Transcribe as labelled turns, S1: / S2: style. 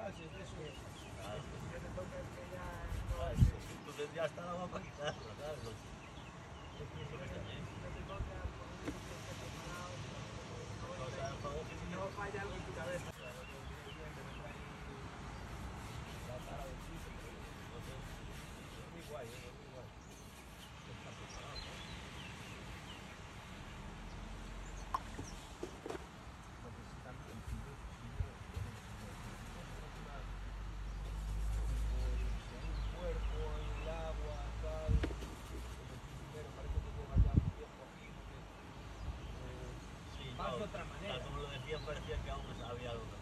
S1: bases de eso.
S2: Claro.
S1: Que te toca que ya
S2: Ah, entonces ya está la agua para quitarlo, ¿sabes?
S1: no te toca por un que esté preparado, no falla algo en tu cabeza. La cara del piso, es muy guay, es muy guay. Está preparado, ¿no? Necesitan el cuerpo, el agua, tal. Primero parece que lleva ya un tiempo aquí, porque
S2: Sí,
S1: vas
S2: no,
S1: de otra manera.
S2: Como lo decían, parecía que aún había algo.